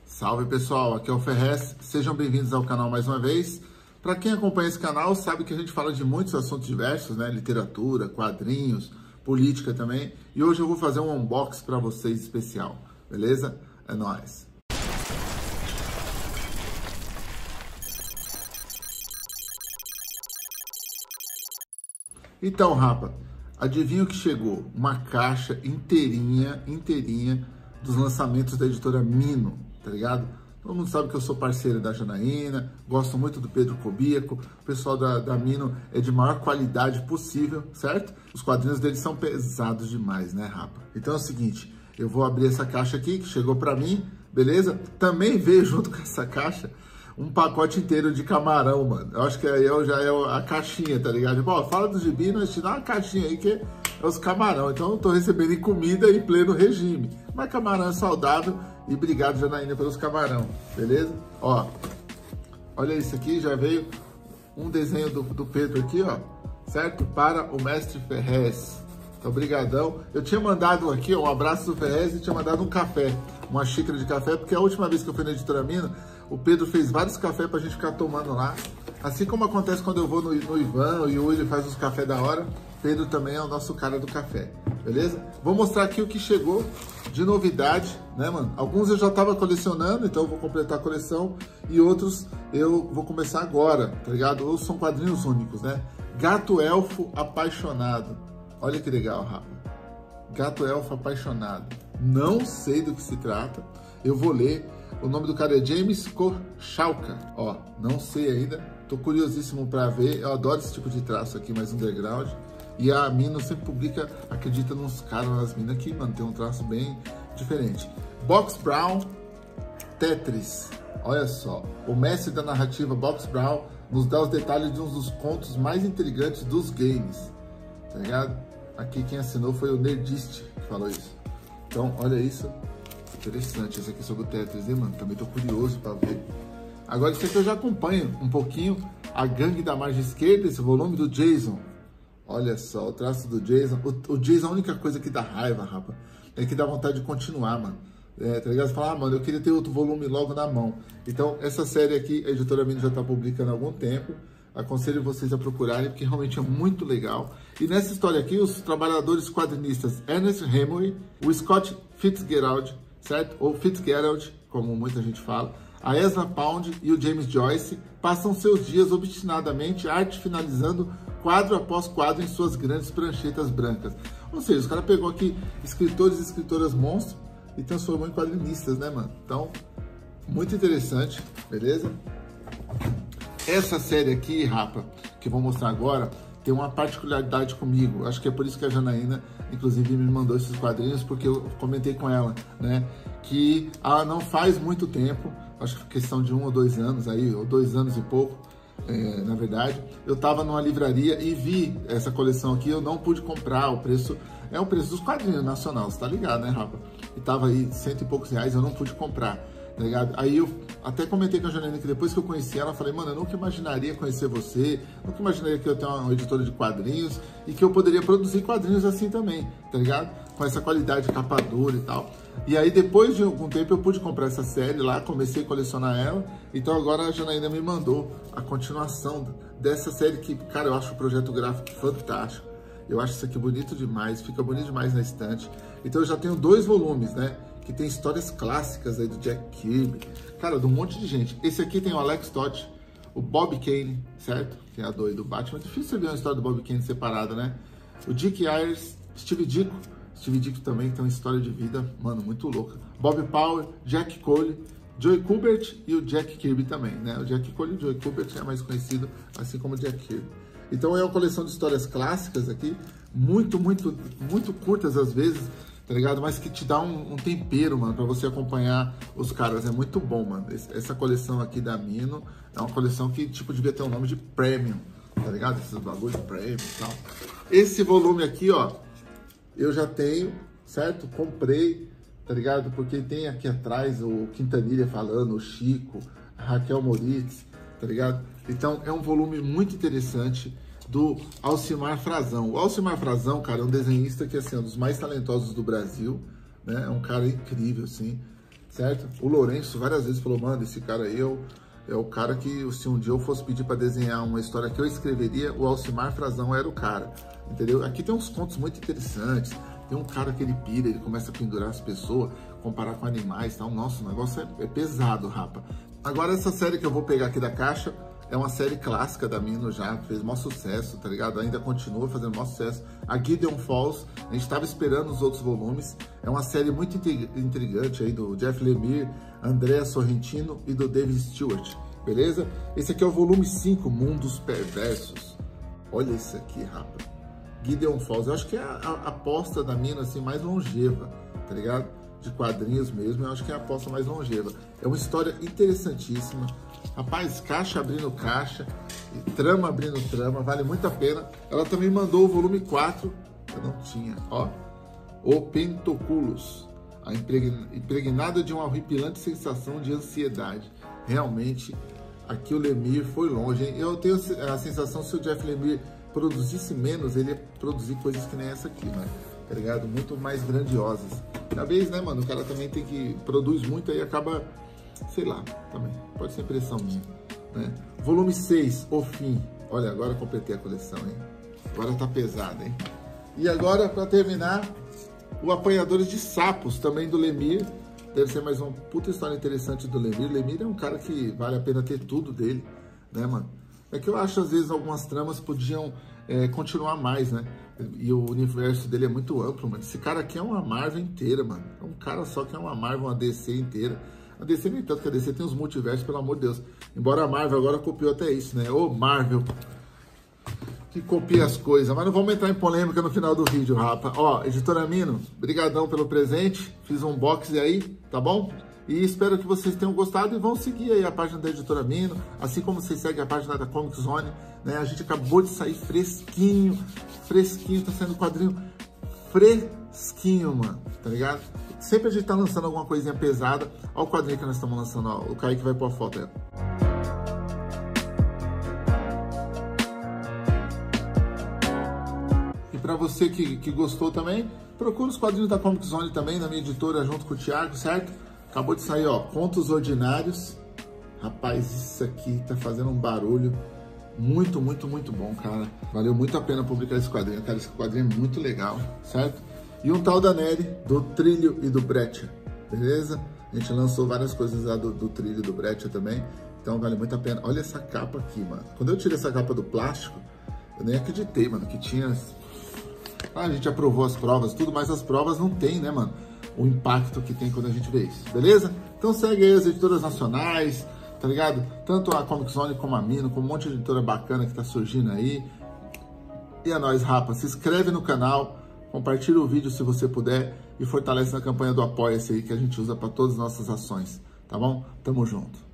Salve pessoal, aqui é o Ferrez, sejam bem-vindos ao canal mais uma vez. Para quem acompanha esse canal sabe que a gente fala de muitos assuntos diversos, né? Literatura, quadrinhos, política também. E hoje eu vou fazer um unboxing para vocês especial, beleza? É nóis! Então, rapa, adivinha o que chegou? Uma caixa inteirinha dos lançamentos da editora Mino, tá ligado? Todo mundo sabe que eu sou parceiro da Janaína, gosto muito do Pedro Kobieco, o pessoal da Mino é de maior qualidade possível, certo? Os quadrinhos deles são pesados demais, né, rapa? Então é o seguinte, eu vou abrir essa caixa aqui, que chegou pra mim, beleza? Também veio junto com essa caixa um pacote inteiro de camarão, mano. Eu acho que aí já é a caixinha, tá ligado? Pô, fala do gibi, nós te dá uma caixinha aí que é os camarão. Então eu tô recebendo em comida em pleno regime. Mas camarão é saudável e obrigado, Janaína, pelos camarão, beleza? Ó, olha isso aqui, já veio um desenho do Pedro aqui, ó, certo? Para o Mestre Ferrez. Então, brigadão. Eu tinha mandado aqui, ó, um abraço do Ferrez e tinha mandado um café, uma xícara de café, porque a última vez que eu fui na editora Mino, o Pedro fez vários cafés pra gente ficar tomando lá. Assim como acontece quando eu vou no Ivan, o Yuri faz os cafés da hora, Pedro também é o nosso cara do café, beleza? Vou mostrar aqui o que chegou de novidade, né, mano? Alguns eu já tava colecionando, então eu vou completar a coleção, e outros eu vou começar agora, tá ligado? Ou são quadrinhos únicos, né? Gato Elfo Apaixonado. Olha que legal, rapa. Gato Elfo Apaixonado. Não sei do que se trata, eu vou ler. O nome do cara é James Kochalka. Ó, não sei ainda. Tô curiosíssimo para ver. Eu adoro esse tipo de traço aqui, mais underground. E a Mino sempre publica, acredita nos caras, nas minas que, mano, tem um traço bem diferente. Box Brown Tetris. Olha só. O mestre da narrativa Box Brown nos dá os detalhes de um dos contos mais intrigantes dos games. Tá ligado? Aqui quem assinou foi o Nerdist que falou isso. Então, olha isso. Interessante esse aqui sobre o Tetris, hein, mano? Também tô curioso para ver. Agora, isso aqui eu já acompanho um pouquinho. A Gangue da Margem Esquerda, esse volume do Jason. Olha só, o traço do Jason. O Jason, a única coisa que dá raiva, rapa, é que dá vontade de continuar, mano. Tá ligado? Você fala, mano, eu queria ter outro volume logo na mão. Então, essa série aqui, a editora Mino já tá publicando há algum tempo. Aconselho vocês a procurarem, porque realmente é muito legal. E nessa história aqui, os trabalhadores quadrinistas Ernest Hemingway, o Scott Fitzgerald, certo? Ou Fitzgerald, como muita gente fala, a Ezra Pound e o James Joyce passam seus dias obstinadamente arte finalizando quadro após quadro em suas grandes pranchetas brancas. Ou seja, os caras pegou aqui escritores e escritoras monstros e transformou em quadrinistas, né, mano? Então, muito interessante, beleza? Essa série aqui, rapa, que eu vou mostrar agora, tem uma particularidade comigo. Acho que é por isso que a Janaína, inclusive, me mandou esses quadrinhos, porque eu comentei com ela, né? Que não faz muito tempo, acho que questão de 1 ou 2 anos aí, ou 2 anos e pouco, na verdade, eu tava numa livraria e vi essa coleção aqui, eu não pude comprar, o preço é o preço dos quadrinhos nacional, você tá ligado, né, rapa? E tava aí R$100 e poucos, eu não pude comprar. Tá ligado? Aí eu até comentei com a Janaína que depois que eu conheci ela, eu falei, mano, eu nunca imaginaria conhecer você, nunca imaginaria que eu tenho uma editora de quadrinhos e que eu poderia produzir quadrinhos assim também, tá ligado? Com essa qualidade de capa dura e tal. E aí depois de algum tempo eu pude comprar essa série lá, comecei a colecionar ela, então agora a Janaína me mandou a continuação dessa série que, cara, eu acho o projeto gráfico fantástico. Eu acho isso aqui bonito demais, fica bonito demais na estante. Então eu já tenho 2 volumes, né? Que tem histórias clássicas aí do Jack Kirby, cara, de um monte de gente. Esse aqui tem o Alex Toth, o Bob Kane, certo? Que é a doida do Batman. É difícil você ver uma história do Bob Kane separada, né? O Dick Ayers, Steve Ditko também tem uma história de vida, mano, muito louca. Bob Power, Jack Cole, Joey Kubert e o Jack Kirby também, né? O Jack Cole e o Joey Kubert é mais conhecido, assim como o Jack Kirby. Então é uma coleção de histórias clássicas aqui, muito curtas às vezes, tá ligado? Mas que te dá um tempero, mano, pra você acompanhar os caras. É muito bom, mano. Essa coleção aqui da Mino é uma coleção que, tipo, devia ter o nome de Premium, tá ligado? Esses bagulho de Premium e tal. Esse volume aqui, ó, eu já tenho, certo? Comprei, tá ligado? Porque tem aqui atrás o Quintanilha falando, o Chico, a Raquel Moritz, tá ligado? Então, é um volume muito interessante do Alcimar Frazão. O Alcimar Frazão, cara, é um desenhista que, assim, é um dos mais talentosos do Brasil, né? É um cara incrível, assim. certo? O Lourenço várias vezes falou, mano, esse cara aí é o cara que, se um dia eu fosse pedir para desenhar uma história que eu escreveria, o Alcimar Frazão era o cara, entendeu? Aqui tem uns contos muito interessantes, tem um cara que ele pira, ele começa a pendurar as pessoas, comparar com animais e tal. Nossa, o negócio é pesado, rapa. Agora essa série que eu vou pegar aqui da caixa é uma série clássica da Mino já, fez maior sucesso, tá ligado? Ainda continua fazendo maior sucesso. A Gideon Falls, a gente estava esperando os outros volumes. É uma série muito intrigante aí do Jeff Lemire, Andrea Sorrentino e do David Stewart, beleza? Esse aqui é o volume 5, Mundos Perversos. Olha isso aqui, rapa. Gideon Falls, eu acho que é a aposta da Mino assim, mais longeva, tá ligado? De quadrinhos mesmo, eu acho que é a aposta mais longeva. É uma história interessantíssima. Rapaz, caixa abrindo caixa, e trama abrindo trama, vale muito a pena. Ela também mandou o volume 4, eu não tinha, ó. O Pentoculos, a impregnada de uma horripilante sensação de ansiedade. Realmente, aqui o Lemire foi longe, hein? Eu tenho a sensação, se o Jeff Lemire produzisse menos, ele ia produzir coisas que nem essa aqui, né? Tá ligado? Muito mais grandiosas. Talvez, né, mano? O cara também tem que... produz muito aí acaba... sei lá, também. Pode ser impressão minha, né? Volume 6, O Fim. Olha, agora eu completei a coleção, hein? Agora tá pesada, hein? E agora, para terminar, o Apanhadores de Sapos, também do Lemire. Deve ser mais uma puta história interessante do Lemire. Lemire é um cara que vale a pena ter tudo dele, né, mano? É que eu acho, às vezes, algumas tramas podiam continuar mais, né? E o universo dele é muito amplo, mano. Esse cara aqui é uma Marvel inteira, mano. É um cara só que é uma Marvel, uma DC inteira. A DC nem tanto, que a DC tem os multiversos, pelo amor de Deus. Embora a Marvel agora copiou até isso, né? Ô, Marvel, que copia as coisas. Mas não vamos entrar em polêmica no final do vídeo, rapa. Ó, Editora Mino, brigadão pelo presente. Fiz um unboxing aí, tá bom? E espero que vocês tenham gostado e vão seguir aí a página da Editora Mino, assim como vocês seguem a página da Comic Zone, né? A gente acabou de sair fresquinho, tá saindo quadrinho fresquinho, mano, tá ligado? Sempre a gente tá lançando alguma coisinha pesada. Olha o quadrinho que nós estamos lançando, ó. O Kaique vai pôr a foto aí. E pra você que gostou também, procura os quadrinhos da Comic Zone também, na minha editora, junto com o Thiago, certo? Acabou de sair, ó, Contos Ordinários. Rapaz, isso aqui tá fazendo um barulho muito, muito, muito bom, cara. Valeu muito a pena publicar esse quadrinho, cara. Esse quadrinho é muito legal, certo? E um tal da Nery, do Trilho e do Brecha, beleza? A gente lançou várias coisas lá do Trilho e do Brecha também, então vale muito a pena. Olha essa capa aqui, mano. Quando eu tirei essa capa do plástico, eu nem acreditei, mano, que tinha... Ah, a gente aprovou as provas, tudo, mas as provas não tem, né, mano, o impacto que tem quando a gente vê isso, beleza? Então segue aí as editoras nacionais, tá ligado? Tanto a Comic Zone como a Mino, com um monte de editora bacana que tá surgindo aí. E é nóis, rapa. Se inscreve no canal, compartilha o vídeo se você puder e fortalece na campanha do Apoia-se aí que a gente usa para todas as nossas ações, tá bom? Tamo junto.